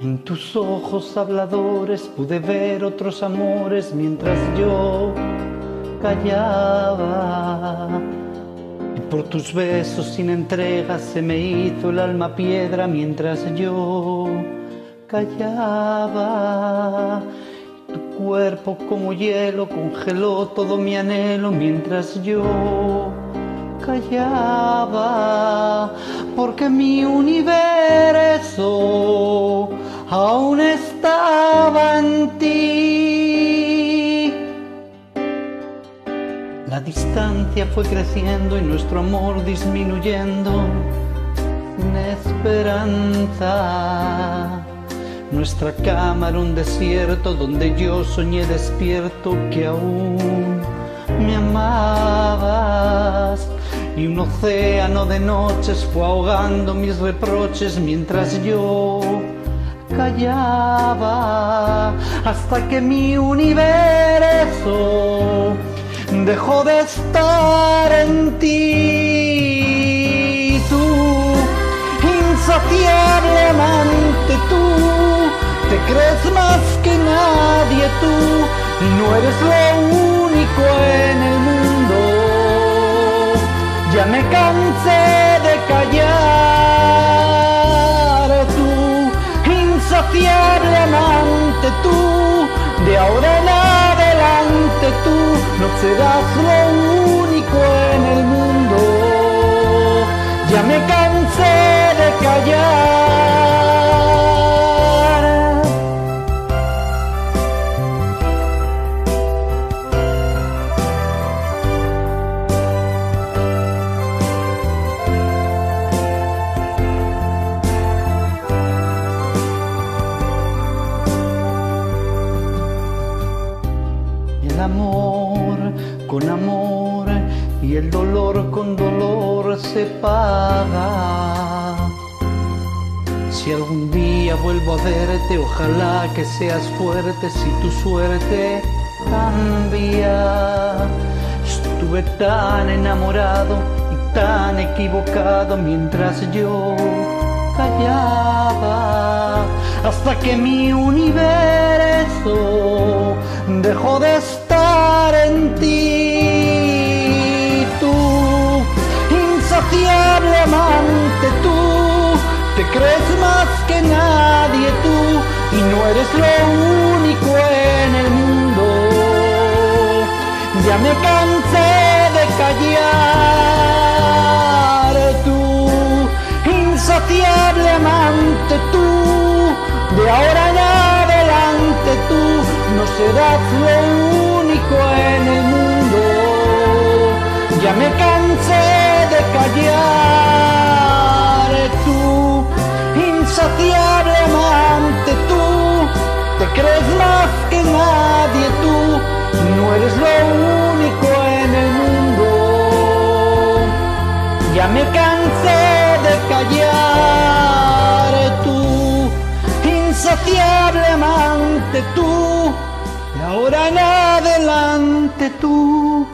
En tus ojos habladores pude ver otros amores mientras yo callaba. Y por tus besos sin entrega se me hizo el alma piedra mientras yo callaba. Tu cuerpo como hielo congeló todo mi anhelo mientras yo callaba, porque mi universo aún estaba en ti. La distancia fue creciendo y nuestro amor disminuyendo sin esperanza. Nuestra cama era un desierto donde yo soñé despierto que aún me amabas. Y un océano de noches fue ahogando mis reproches mientras yo callaba, hasta que mi universo dejó de estar en ti. Tú, insaciable amante, tú te crees más que nadie, tú no eres lo único en el mundo. Ya me cansé de callar, tú, insaciable amante, tú, de ahora en adelante tú no serás lo único en el mundo. Ya me cansé de callar. El amor con amor y el dolor con dolor se paga. Si algún día vuelvo a verte, ojalá que seas fuerte si tu suerte cambia. Estuve tan enamorado y tan equivocado mientras yo callaba, hasta que mi universo dejó de estar en ti. Tú, insaciable amante, tú te crees más que nadie, tú, y no eres lo único en el mundo. Ya me cansé de callar, tú, insaciable amante, tú, de ahora en adelante tú no serás lo único en el mundo. Ya me cansé de callar, tú, insaciable amante, tú te crees más que nadie, tú no eres lo único en el mundo. Ya me cansé de callar, tú, insaciable amante, tú, de ahora en adelante tú